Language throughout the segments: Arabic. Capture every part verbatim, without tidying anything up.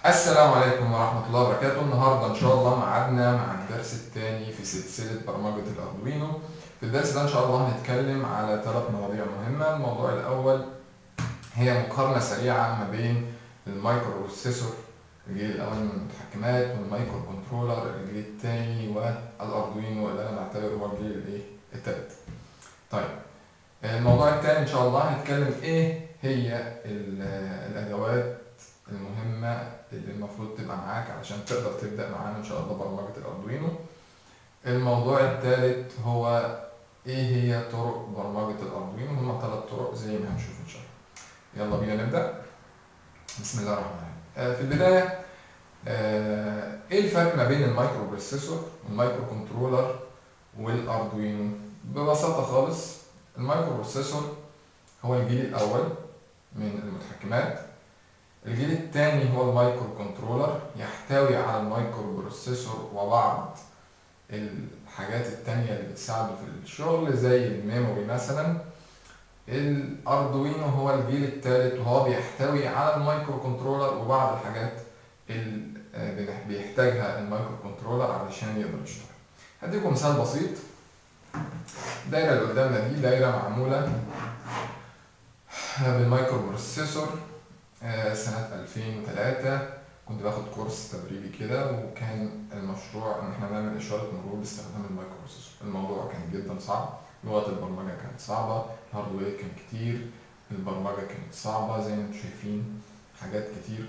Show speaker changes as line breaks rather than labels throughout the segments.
السلام عليكم ورحمة الله وبركاته. النهاردة إن شاء الله ميعادنا مع الدرس الثاني في سلسلة برمجة الأردوينو. في الدرس ده إن شاء الله هنتكلم على ثلاث مواضيع مهمة. الموضوع الأول هي مقارنة سريعة ما بين المايكرو بروسيسور الجيل الأول من المتحكمات والمايكرو كنترولر الجيل الثاني والأردوينو اللي أنا بعتبره هو الجيل الإيه التالت. طيب الموضوع الثاني إن شاء الله هنتكلم إيه هي الأدوات المهمة اللي المفروض تبقى معاك علشان تقدر تبدأ معانا إن شاء الله برمجة الأردوينو. الموضوع الثالث هو إيه هي طرق برمجة الأردوينو. هما ثلاث طرق زي ما هنشوف إن شاء الله. يلا بينا نبدأ. بسم الله الرحمن الرحيم. آه في البداية آه إيه الفرق ما بين المايكرو بروسيسور والمايكرو كنترولر والأردوينو؟ ببساطة خالص المايكرو بروسيسور هو الجيل الأول من المتحكمات. الجيل الثاني هو المايكرو كنترولر، يحتوي على المايكرو بروسيسور وبعض الحاجات التانية اللي بتساعده في الشغل زي الميموري مثلا. الأردوينو هو الجيل الثالث وهو بيحتوي على المايكرو كنترولر وبعض الحاجات اللي بيحتاجها المايكرو كنترولر علشان يقدر يشتغل. هديكم مثال بسيط. الدايرة اللي قدامنا دي دايرة معمولة بالمايكرو بروسيسور سنة ألفين وثلاثة. كنت باخد كورس تدريبي كده، وكان المشروع ان احنا نعمل اشارة مرور باستخدام المايكرو بروسيسور. الموضوع كان جدا صعب، لغة البرمجة كانت صعبة، الهاردوير كان كتير، البرمجة كانت صعبة زي ما انتم شايفين، حاجات كتير.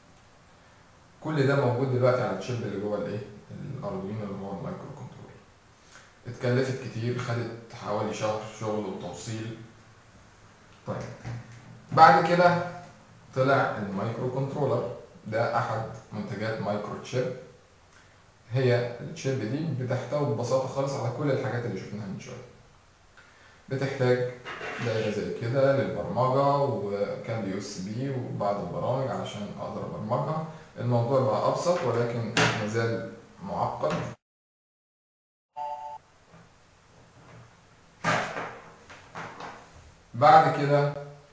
كل ده موجود دلوقتي على الشيب اللي جوه الايه الاردوينو اللي هو المايكرو كنترولر. اتكلفت كتير، خدت حوالي شهر شغل وتوصيل. طيب بعد كده طلع المايكرو كنترولر، ده احد منتجات مايكرو تشيب. هي التشيب دي بتحتوي ببساطه خالص على كل الحاجات اللي شفناها من شويه. بتحتاج دايره زي كده للبرمجه وكابل يو اس بي وبعض البرامج علشان اقدر ابرمجها. الموضوع بقى ابسط ولكن مازال معقد. بعد كده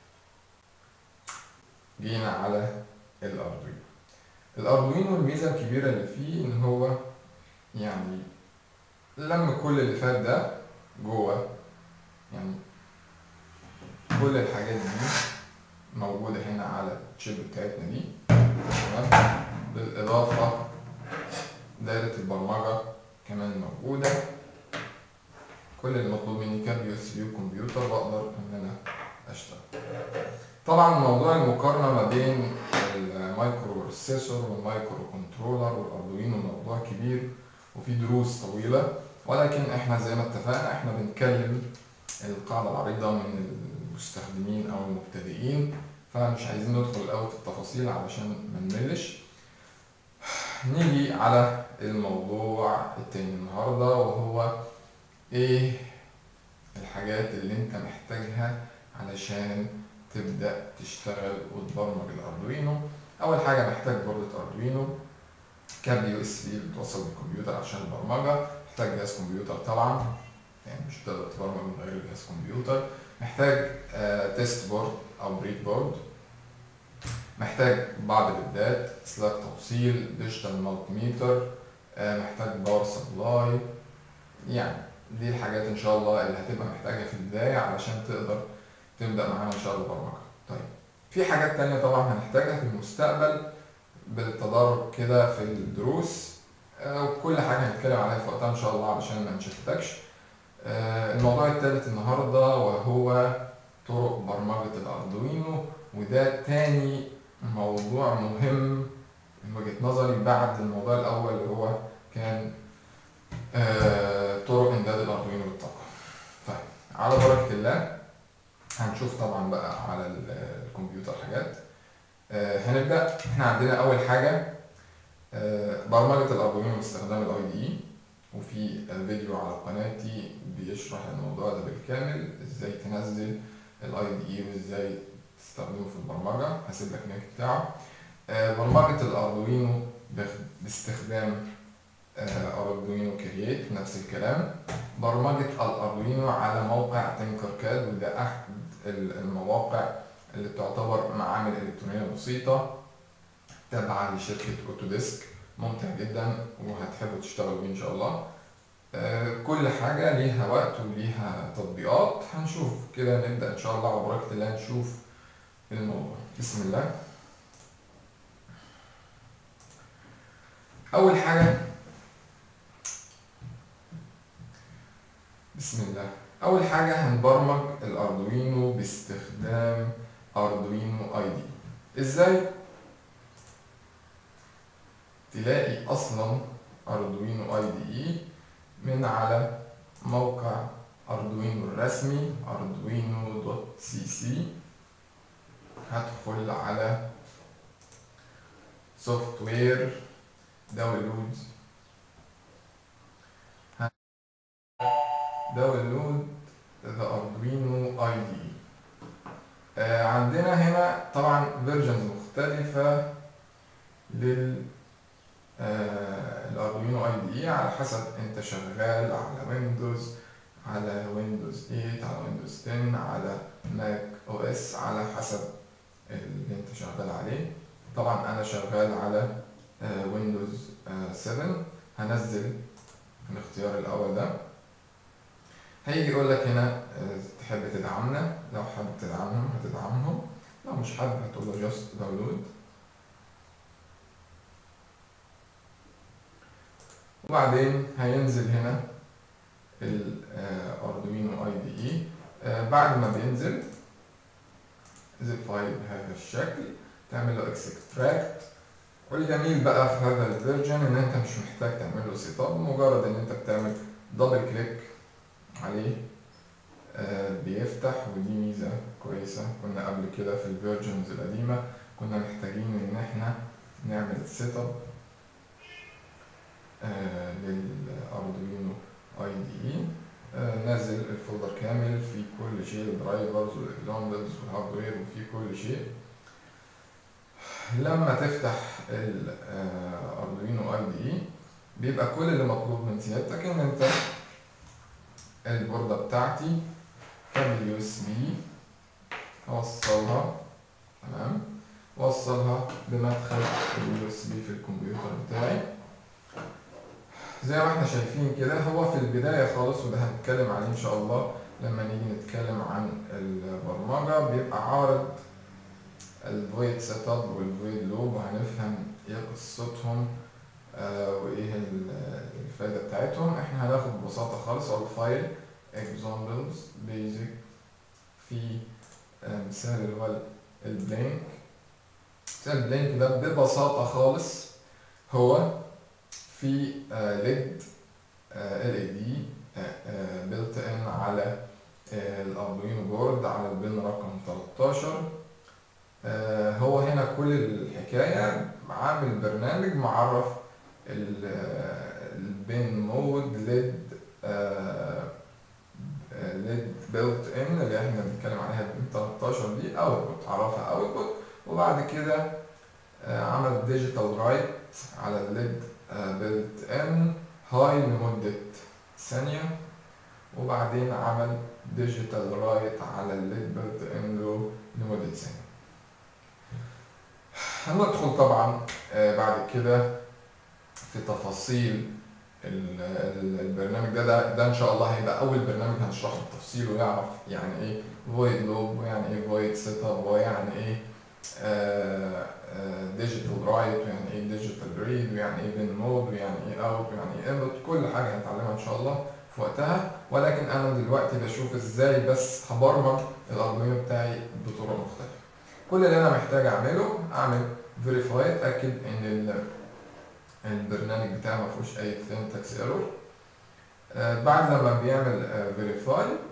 جينا على الاردوينو. الاردوينو الميزه الكبيره اللي فيه ان هو يعني لم كل اللي فات ده جوه، يعني كل الحاجات دي موجوده هنا على الشيب بتاعتنا دي، تمام. بالاضافه دايره البرمجه كمان موجوده. كل اللي مطلوب مني كابل يو اس بي وكمبيوتر بقدر ان انا اشتغل. طبعا موضوع المقارنه ما بين المايكرو بروسيسور والمايكرو كنترولر والاردوينو موضوع كبير وفي دروس طويله، ولكن احنا زي ما اتفقنا احنا بنتكلم القاعده العريضه من المستخدمين او المبتدئين، فمش عايزين ندخل الاول في التفاصيل علشان ما نملش. نيجي على الموضوع التاني النهارده، وهو ايه الحاجات اللي انت محتاجها علشان تبدأ تشتغل وتبرمج الأردوينو. أول حاجة محتاج بوردة أردوينو، كابل يو اس بي بتوصل بالكمبيوتر عشان البرمجة، محتاج جهاز كمبيوتر طبعا، يعني مش هتقدر تبرمج من غير جهاز كمبيوتر، محتاج آه تيست بورد أو بريك بورد، محتاج بعض الإعدادات، سلاك توصيل، ديجيتال مالتي ميتر، آه محتاج باور سبلاي. يعني دي الحاجات إن شاء الله اللي هتبقى محتاجها في البداية علشان تقدر تبدأ معانا إن شاء الله برمجة. طيب في حاجات تانية طبعا هنحتاجها في المستقبل بالتدرج كده في الدروس، وكل حاجة هنتكلم عليها في وقتها إن شاء الله علشان ما نشتتكش. الموضوع الثالث النهاردة وهو طرق برمجة الأردوينو، وده تاني موضوع مهم من وجهة نظري بعد الموضوع الأول اللي هو كان طرق إمداد الأردوينو بالطاقة. طيب على بركة الله هنشوف طبعا بقى على الكمبيوتر حاجات. آه هنبدأ. احنا عندنا أول حاجة آه برمجة الأردوينو باستخدام الاي دي اي، وفي فيديو على قناتي بيشرح الموضوع ده بالكامل، ازاي تنزل الاي دي اي وازاي تستخدمه في البرمجة. هسيب لك اللينك بتاعه. آه برمجة الأردوينو باستخدام آه أردوينو كرييت نفس الكلام. برمجة الأردوينو على موقع تنكر كاد، وده أحد المواقع اللي تعتبر معامل إلكترونية بسيطة. تابعة لشركة اوتوديسك، ممتع جدا وهتحبوا تشتغلوا بيه ان شاء الله. آه، كل حاجة ليها وقت وليها تطبيقات، هنشوف كده، نبدأ ان شاء الله على بركة الله نشوف الموضوع. بسم الله. اول حاجة بسم الله اول حاجة هنبرمج الاردوينو باستخدام اردوينو اي دي. ازاي؟ تلاقي اصلا اردوينو اي دي اي من على موقع اردوينو الرسمي اردوينو دوت سي سي. هدخل على سوفت وير داونلود، داونلود ذا اردوينو اي دي. آه عندنا هنا طبعا فيرجنز مختلفة لل آه الاردوينو اي دي على حسب انت شغال على ويندوز، على ويندوز ثمانية، على ويندوز عشرة، على ماك او اس، على حسب اللي انت شغال عليه. طبعا انا شغال على آه ويندوز آه سبعة. هنزل الاختيار الاول ده، هيجي يقول لك هنا آه تحب تدعمنا، لو حابب تدعمهم هتدعمهم، لو مش حابب هتقول له جاست داونلود. وبعدين هينزل هنا الاردوينو اي دي اي. بعد ما بينزل زي فايل بهذا الشكل، تعمل له اكستراكت. والجميل بقى في هذا الفيرجن ان انت مش محتاج تعمل له سيت اب، مجرد ان انت بتعمل دبل كليك عليه آه بيفتح. ودي ميزه كويسه، كنا قبل كده في الفيرجنز القديمه كنا محتاجين ان احنا نعمل سيت اب آه للاردوينو اي دي اي. آه نازل الفولدر كامل في كل شيء، الدرايفرز والاكزامبلز والهاردوير وفي كل شيء. لما تفتح الاردوينو اي دي اي بيبقى كل اللي مطلوب من سيادتك ان انت البوردة بتاعتي كابل يو اس بي اوصلها، تمام، اوصلها بمدخل اليو اس بي في الكمبيوتر بتاعي زي ما احنا شايفين كده. هو في البداية خالص، وده هنتكلم عليه ان شاء الله لما نيجي نتكلم عن البرمجة، بيبقى عارض الفويد سيت اب والفويد لوب، وهنفهم ايه قصتهم آه وايه الفايدة بتاعتهم. احنا هناخد ببساطة خالص على الفايل examples basic في آه مثال اللي هو البلينك. مثال البلينك ده ببساطة خالص هو في آه ليد ال اي دي بيلت ان على آه الاردوينو بورد على البن رقم تلتاشر. آه هو هنا كل الحكاية عامل برنامج معرف البن مود ليد ليد بيلت ان اللي احنا بنتكلم عليها البن تلتاشر دي اوتبوت، عرفها اوتبوت. وبعد كده آه عمل ديجيتال رايت على الليد بيلت ان هاي لمدة ثانية، وبعدين عمل ديجيتال رايت على الليد بيلت ان لو لمدة ثانية. هندخل طبعا بعد كده في تفاصيل البرنامج ده, ده ده ان شاء الله هيبقى اول برنامج هنشرحه بالتفصيل، ويعرف يعني ايه فويد لوب، ويعني ايه فويد سيت اب، ويعني ايه ديجيتال رايت، ويعني ايه ديجيتال ريد، ويعني ايه بن مود، ويعني ايه اوت، ويعني ايه انبوت. كل حاجه هنتعلمها ان شاء الله في وقتها. ولكن انا دلوقتي بشوف ازاي بس هبرمج الاردوينو بتاعي بطرق مختلفه. كل اللي انا محتاج اعمله اعمل فيريفاي، اتاكد ان البرنامج بتاعي ما فيهوش اي syntax error. آه بعد لما بيعمل فيريفاي آه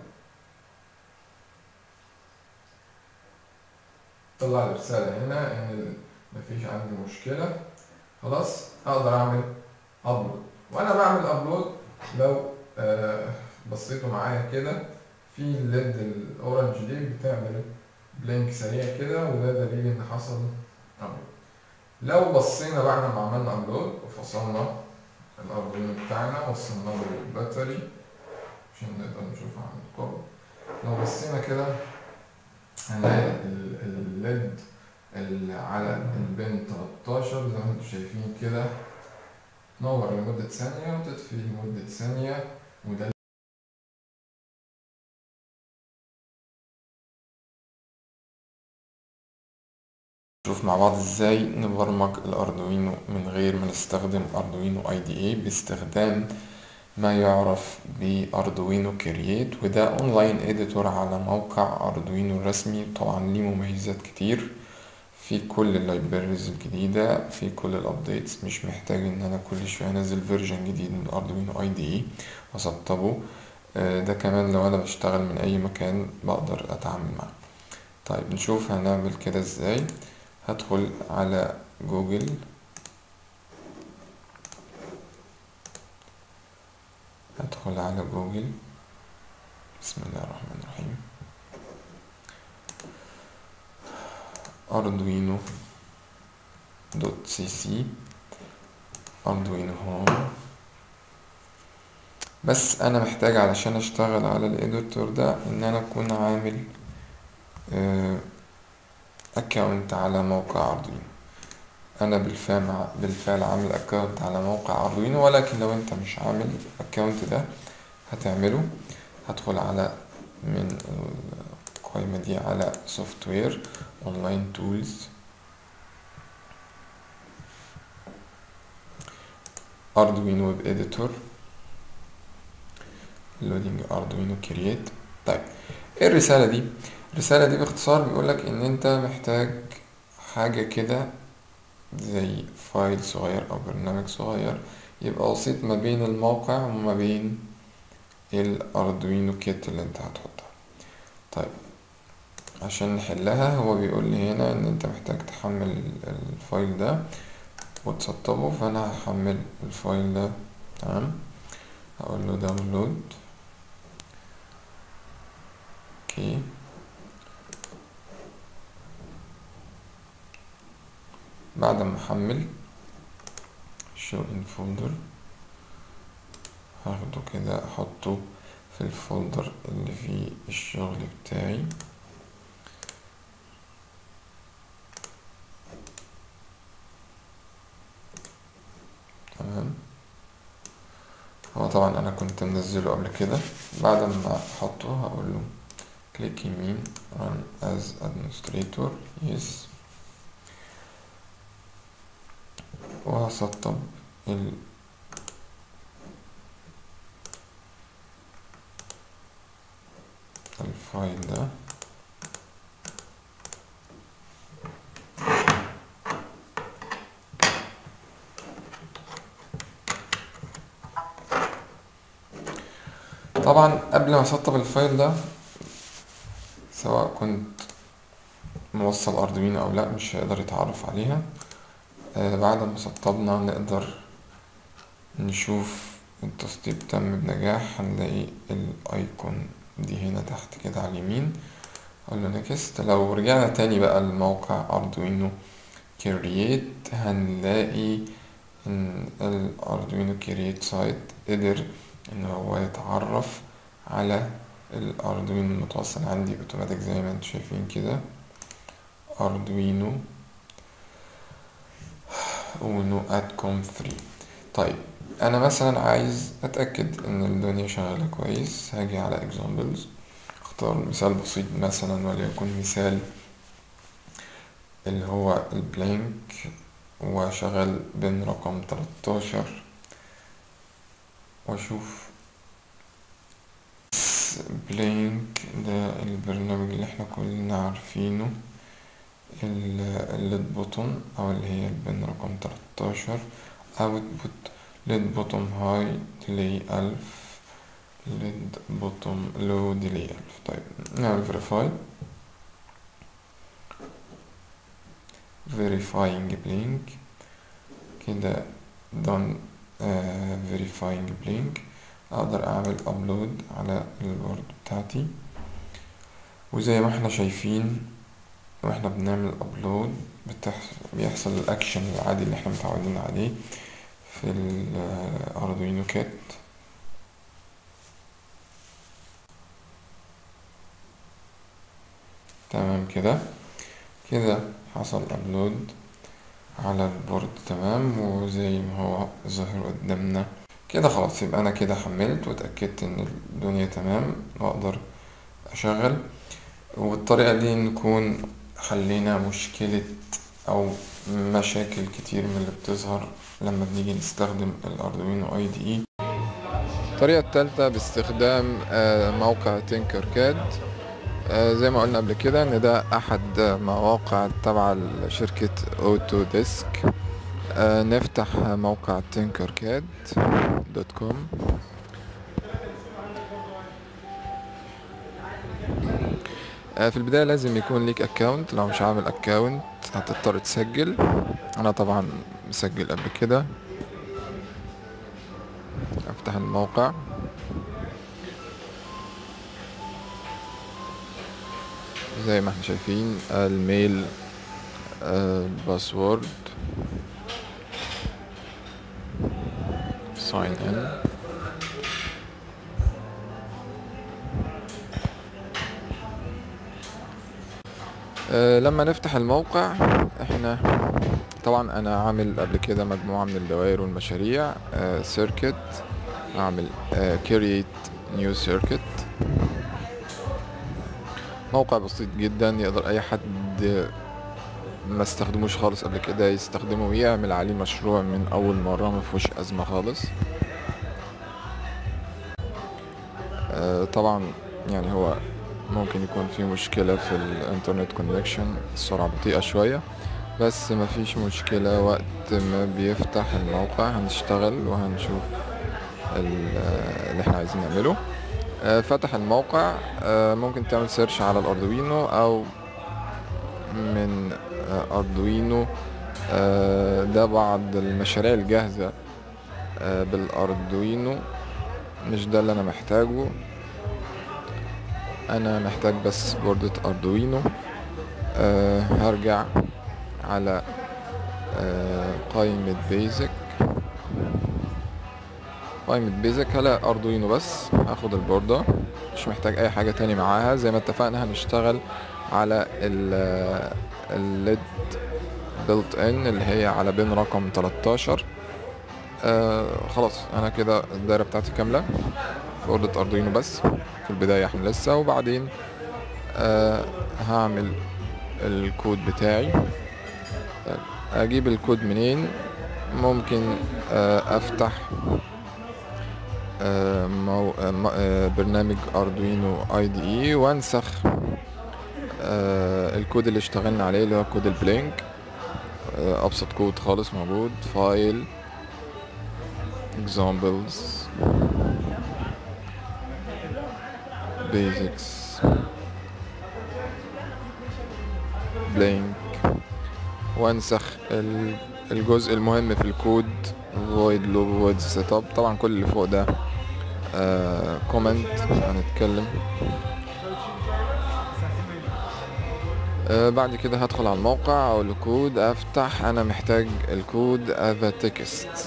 طلع لي رساله هنا ان مفيش عندي مشكله، خلاص اقدر اعمل ابلود. وانا بعمل ابلود لو آه بصيتوا معايا كده في الليد الاورنج دي بتعمل بلينك سريع كده، وده دليل ان حصل ابلود. لو بصينا بعد ما عملنا ابلود وفصلنا الاردوينو بتاعنا وصلناه بالباتري عشان نقدر نشوفها عن القرب، لو بصينا كده هنلاقي الليد على البن تلتاشر زي ما انتم شايفين كده، نور لمدة ثانية وتطفي لمدة ثانية. وده نشوف مع بعض ازاي نبرمج الاردوينو من غير ما نستخدم اردوينو اي دي اي باستخدام ما يعرف باردوينو كرييت. وده اونلاين اديتور على موقع اردوينو الرسمي، طبعا ليه مميزات كتير في كل اللايبريز الجديدة، في كل الابديتس، مش محتاج ان انا كل شوية انزل فيرجن جديد من اردوينو اي دي اي واسطبه. ده كمان لو انا بشتغل من اي مكان بقدر اتعامل معه. طيب نشوف هنعمل كده ازاي. هدخل على جوجل، هدخل على جوجل بسم الله الرحمن الرحيم، اردوينو دوت سي سي، اردوينو هوم. بس انا محتاج علشان اشتغل على الاديتور ده ان انا اكون عامل اكاونت على موقع اردوينو. انا بالفعل بالفعل عامل اكاونت على موقع اردوينو، ولكن لو انت مش عامل اكاونت ده هتعمله. هدخل على من القائمة دي على سوفت وير اونلاين تولز، اردوينو ويب اديتور، لودينج اردوينو كرييت. طيب ايه الرسالة دي؟ الرسالة دي باختصار بيقولك ان انت محتاج حاجة كده زي فايل صغير او برنامج صغير يبقى وسيط ما بين الموقع وما بين الاردوينو كيت اللي انت هتحطها. طيب عشان نحلها هو بيقول لي هنا ان انت محتاج تحمل الفايل ده وتسطبه، فانا هحمل الفايل ده. تمام، هقول له داونلود. اوكي، بعد ما احمل show in folder هاخده كده احطه في الفولدر اللي فيه الشغل بتاعي. تمام، هو طبعا انا كنت منزله قبل كده. بعد ما احطه هقول له كليك يمين run as administrator yes، وهسطب ال الفايل ده. طبعا قبل ما اسطب الفايل ده سواء كنت موصل اردوينو او لا مش هيقدر يتعرف عليها. آه بعد ما سطبنا نقدر نشوف التسطيب تم بنجاح. هنلاقي الايكون دي هنا تحت كده على اليمين، اقول له نيكست. لو رجعنا تاني بقى الموقع اردوينو كرييت هنلاقي ان الاردوينو كرييت سايت قدر ان هو يتعرف على الاردوينو المتوصل عندي اوتوماتيك زي ما انتم شايفين كده، اردوينو اونو ات كوم ثري. طيب انا مثلا عايز اتاكد ان الدنيا شغاله كويس، هاجي على examples اختار مثال بسيط مثلا وليكن مثال اللي هو البلينك وشغال بين رقم تلتاشر واشوف بلينك ده البرنامج اللي احنا كلنا عارفينه، الليد بوتون او اللي هي البن رقم تلتاشر اوتبوت ليد بوتوم هاي ديلي الف ليد بوتوم لو ديلي الف. طيب نعمل verify verifying blink كده done. آه verifying blink اقدر اعمل upload على الوورد بتاعتي. وزي ما احنا شايفين واحنا بنعمل ابلود بيحصل الاكشن العادي اللي احنا متعودين عليه في الاردوينو كات. تمام كده كده حصل ابلود على البورد تمام، وزي ما هو ظاهر قدامنا كده خلاص. يبقى انا كده حملت واتأكدت ان الدنيا تمام واقدر اشغل، وبالطريقة دي نكون حلينا مشكلة او مشاكل كتير من اللي بتظهر لما بنيجي نستخدم الاردوينو اي دي اي. الطريقة الثالثة باستخدام موقع تينكر كاد. زي ما قلنا قبل كده ان ده احد مواقع تبع شركة اوتو ديسك. نفتح موقع تينكر كاد دوت كوم. في البداية لازم يكون ليك اكاونت، لو مش عامل اكاونت هتضطر تسجل. انا طبعا مسجل قبل كده. افتح الموقع، زي ما احنا شايفين الميل، باسورد، ساين ان. لما نفتح الموقع احنا طبعا انا عامل قبل كده مجموعة من الدوائر والمشاريع. سيركت، اعمل كرييت نيو سيركت. موقع بسيط جدا يقدر اي حد ما استخدموش خالص قبل كده يستخدمه ويعمل عليه مشروع من اول مرة، ما فيهوش ازمة خالص. آه طبعا يعني هو ممكن يكون في مشكلة في الانترنت كونكشن، السرعة بطيئة شوية، بس ما فيش مشكلة. وقت ما بيفتح الموقع هنشتغل وهنشوف اللي احنا عايزين نعمله. آه فتح الموقع، آه ممكن تعمل سيرش على الاردوينو او من آه اردوينو. آه ده بعض المشاريع الجاهزة آه بالاردوينو، مش ده اللي انا محتاجه. انا محتاج بس بوردة اردوينو. أه هرجع على أه قائمة بيزك. قائمة بيزك هلا اردوينو بس. هاخد البوردة، مش محتاج اي حاجة تاني معاها. زي ما اتفقنا هنشتغل على الليد بيلت ان اللي هي على بين رقم تلتاشر. أه خلاص انا كده الدايرة بتاعتي كاملة، بوردة اردوينو بس في البداية احنا لسه. وبعدين أه هعمل الكود بتاعي. اجيب الكود منين؟ ممكن أه افتح أه مو أه برنامج اردوينو اي دي اي وانسخ أه الكود اللي اشتغلنا عليه اللي هو كود البلينك. أه ابسط كود خالص موجود، فايل examples basics blank، وانسخ الجزء المهم في الكود void loop void setup. طبعا كل اللي فوق ده كومنت هنتكلم. آه بعد كده هدخل على الموقع او الكود افتح. انا محتاج الكود as a text.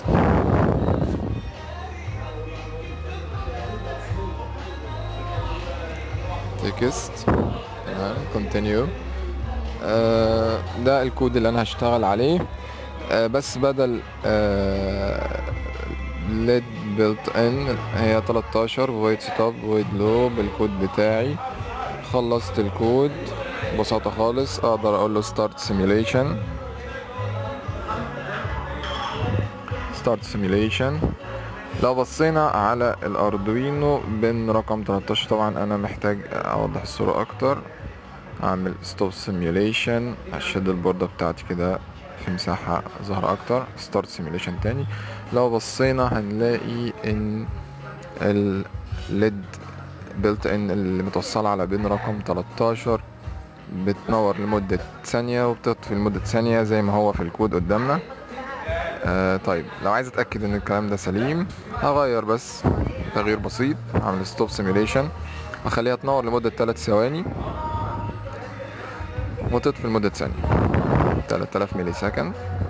text تمام. continue. آه ده الكود اللي انا هشتغل عليه. آه بس بدل آه ليد بيلت ان هي تلتاشر void setup void loop الكود بتاعي. خلصت الكود ببساطة خالص. اقدر اقول له start simulation. start simulation. لو بصينا على الاردوينو بين رقم تلتاشر، طبعا انا محتاج اوضح الصورة اكتر. اعمل stop simulation، اشد البوردة بتاعتي كده في مساحة ظاهرة اكتر. start simulation تاني. لو بصينا هنلاقي ان ال ليد بيلت ان اللي متوصلة على بين رقم تلتاشر بتنور لمدة ثانية وبتطفي لمدة ثانية زي ما هو في الكود قدامنا. آه طيب لو عايز اتأكد ان الكلام ده سليم هغير بس تغيير بسيط. هعمل stop simulation واخليها تنور لمدة ثلاث ثواني وتطفي لمدة ثانية، تلات آلاف ملي سكند.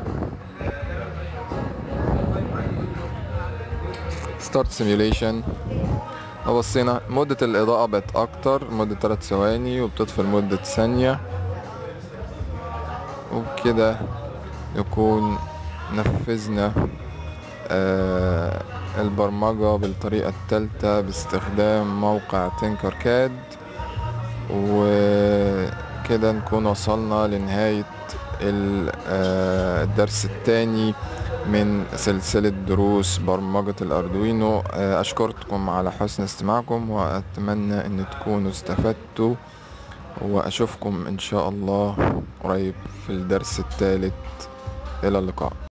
start simulation. لو بصينا مدة الإضاءة بقت أكتر، مدة ثلاث ثواني وبتطفي لمدة ثانية. وبكده نكون نفذنا آه البرمجة بالطريقة الثالثة باستخدام موقع تينكر كاد، وكده نكون وصلنا لنهاية ال- آه، الدرس الثاني من سلسلة دروس برمجة الأردوينو. آه، أشكركم على حسن استماعكم، وأتمنى أن تكونوا استفدتوا، وأشوفكم إن شاء الله قريب في الدرس الثالث. إلى اللقاء.